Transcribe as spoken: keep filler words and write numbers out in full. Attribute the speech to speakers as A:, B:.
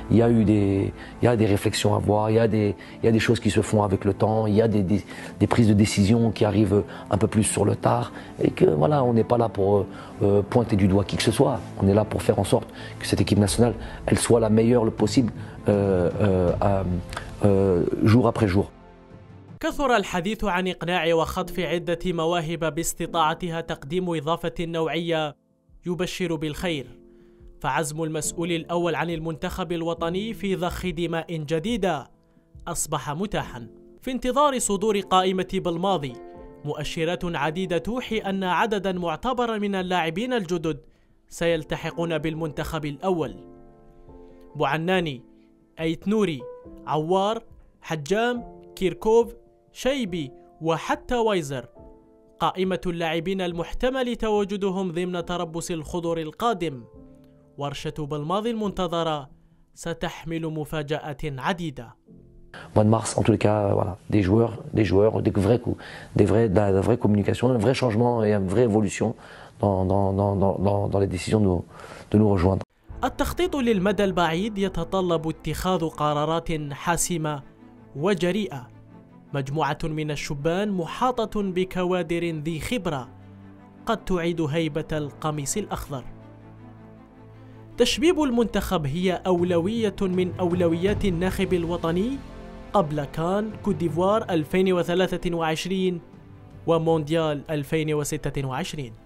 A: Il y a eu des, il y a des réflexions à avoir, il y a des, il y a des choses qui se font avec le temps, il y a des, des, des prises de décision qui arrivent un peu plus sur le tard et que voilà, on n'est pas là pour euh, pointer du doigt qui que ce soit. On est là pour faire en sorte que cette équipe nationale, elle soit la meilleure le possible euh, euh, euh, jour après jour.
B: كثر الحديث عن إقناع وخطف عدة مواهب باستطاعتها تقديم إضافة نوعية يبشر بالخير، فعزم المسؤول الأول عن المنتخب الوطني في ضخ دماء جديدة أصبح متاحا. في انتظار صدور قائمة بالماضي مؤشرات عديدة توحي أن عددا معتبرا من اللاعبين الجدد سيلتحقون بالمنتخب الأول: بوعناني، أيت نوري، عوار، حجام، كيركوف، شيبي وحتى وايزر. قائمة اللاعبين المحتمل تواجدهم ضمن تربص الخضر القادم. ورشة بالماضي المنتظرة ستحمل مفاجآت عديدة.
A: Mois de mars, en tous les cas, voilà, des joueurs, des joueurs, des vrais coups, des vrais, de la vraie communication, un vrai changement et une vraie évolution dans, dans, dans, dans, dans les décisions de nous, de nous rejoindre.
B: التخطيط للمدى البعيد يتطلب اتخاذ قرارات حاسمة وجريئة. مجموعة من الشبان محاطة بكوادر ذي خبرة قد تعيد هيبة القميص الأخضر. تشبيب المنتخب هي أولوية من أولويات الناخب الوطني قبل كان كوت ديفوار ألفين وثلاثة وعشرين ومونديال ألفين وستة وعشرين.